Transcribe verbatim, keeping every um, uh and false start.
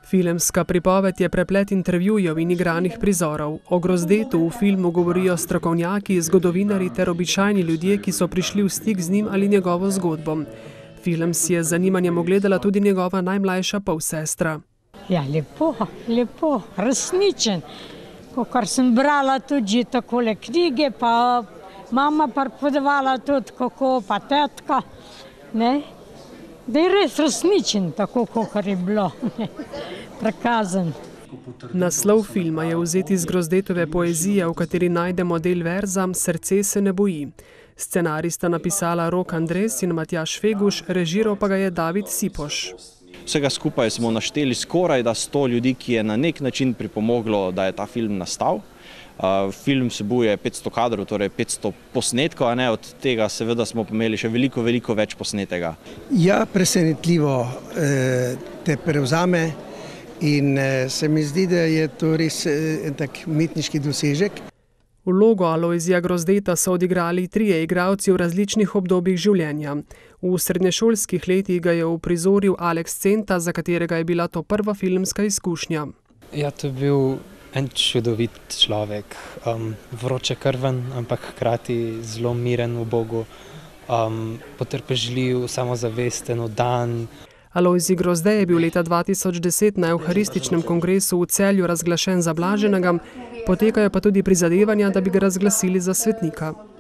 Filmska pripoved je preplet intervjujev in igranih prizorov. O Grozdetu v filmu govorijo strokovnjaki, zgodovinarji ter običajni ljudje, ki so prišli v stik z njim ali njegovo zgodbo. Film si je z zanimanjem ogledala tudi njegova najmlajša polsestra. Ja, lepo, lepo, resničen. Kar sem brala tudi takole knjige, pa mama pripovedovala tudi kako, pa tetka, ne. Da je res resničen, tako kakor je bilo prikazan. Naslov filma je vzet iz Grozdetove poezije, v kateri najdemo del verza Srce se ne boji. Scenarij sta napisala Rok Andres in Matjaž Feguš, režiral pa ga je David Sipoš. Vsega skupaj smo našteli skoraj da sto ljudi, ki je na nek način pripomoglo, da je ta film nastal. Uh, film vsebuje petsto kadrov, torej petsto posnetkov, a ne, od tega seveda smo imeli še veliko, veliko več posnetega. Ja, presenetljivo eh, te prevzame in eh, se mi zdi, da je to res eh, en tak umetniški dosežek. Vlogo Alojzija Grozdeta so odigrali trije igralci v različnih obdobjih življenja. V srednješolskih letih ga je uprizoril Aleks Centa, za katerega je bila to prva filmska izkušnja. Ja, to je bil en čudovit človek, um, vročekrven, ampak hkrati zelo miren v Bogu, um, potrpežljiv, samozavesten, vdan. Alojzij Grozde je bil leta dva tisoč deset na Evharističnem kongresu v Celju razglašen za blaženega, potekajo pa tudi prizadevanja, da bi ga razglasili za svetnika.